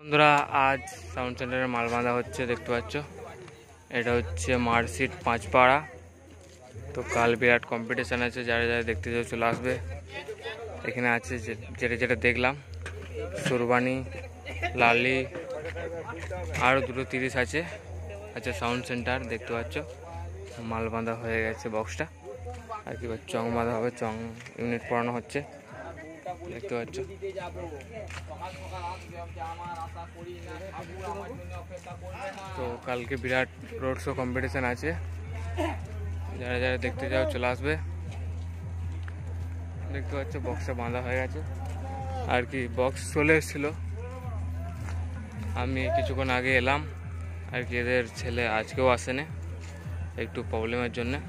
বন্ধুরা আজ সাউন্ড সেন্টারে মাল বাঁধা হচ্ছে, দেখতে পাচ্ছ। এটা হচ্ছে মার্কশিট পাঁচপাড়া। তো কাল বিরাট কম্পিটিশান আছে, যারা যারা দেখতে চাও চলে আসবে। এখানে আছে যেটা যেটা দেখলাম, সুরবানি, লালি, আরও দুটো 30 আছে। আচ্ছা, সাউন্ড সেন্টার দেখতে পাচ্ছ, মাল বাঁধা হয়ে গেছে বক্সটা। আর কি চং বাঁধা হবে, চং ইউনিট পড়ানো হচ্ছে, দেখতে পাচ্ছ। তো কালকে বিরাট রোড শো কম্পিটিশান আছে, যারা যারা দেখতে যাও চলে আসবে। দেখতে পাচ্ছ বক্সটা বাঁধা হয়ে গেছে। আর কি বক্স চলে এসেছিলো, আমি কিছুক্ষণ আগে এলাম। আর কি এদের ছেলে আজকেও আসেনি, একটু প্রবলেমের জন্যে।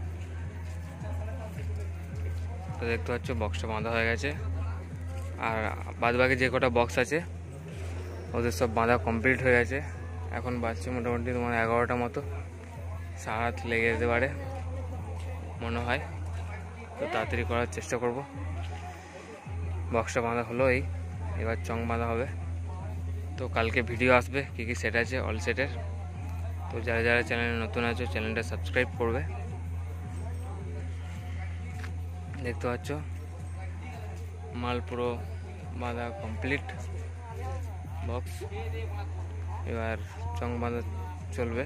তো দেখতে পাচ্ছ বক্সটা বাঁধা হয়ে গেছে। আর বাদবাকি যে কটা বক্স আছে ওদের সব বাঁধা কমপ্লিট হয়ে গেছে। এখন বাজছে মোটামুটি তোমার 11টা মতো, সারাত লেগে যেতে পারে মনে হয়। তো তাড়াতাড়ি করার চেষ্টা করব। বক্সটা বাঁধা হলো, এবার চং বাঁধা হবে। তো কালকে ভিডিও আসবে কী কী সেট আছে অল সেটের। তো যারা যারা চ্যানেলে নতুন আছে চ্যানেলটা সাবস্ক্রাইব করবে। দেখতে পাচ্ছ মাল পুরো বাঁধা কমপ্লিট বক্স। এবার চং বাঁধা চলবে।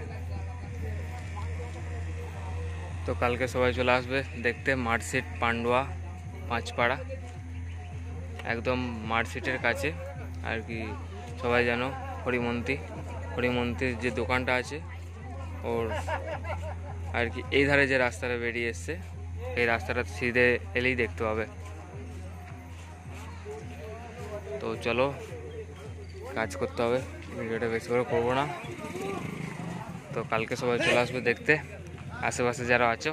তো কালকে সবাই চলে আসবে দেখতে, মার্কশিট পান্ডুয়া পাঁচপাড়া, একদম মার্কশিটের কাছে। আর কি সবাই জানো হরিমন্ত্রীর যে দোকানটা আছে ওর আর কি এই ধারে যে রাস্তাটা বেরিয়ে এসছে, এই রাস্তাটা সিধে এলেই দেখতে পাবে। তো চলো কাজ করতে হবে, ভিডিওটা বেশি করে করবো না। তো কালকে সবাই চলে আসবে দেখতে, আশেপাশে যারা আছো।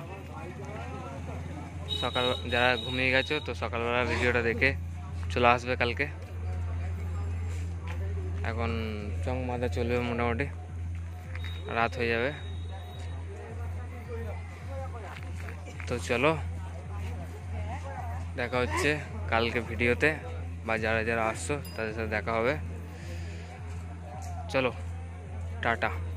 সকাল যারা ঘুমিয়ে গেছো তো সকালবেলা ভিডিওটা দেখে চলে আসবে কালকে। এখন চং বাঁধা চলবে, মোটামুটি রাত হয়ে যাবে। তো চলো দেখা হচ্ছে কালকে ভিডিওতে, বা যারা যারা আসছো তাদের সাথে দেখা হবে। চলো টাটা।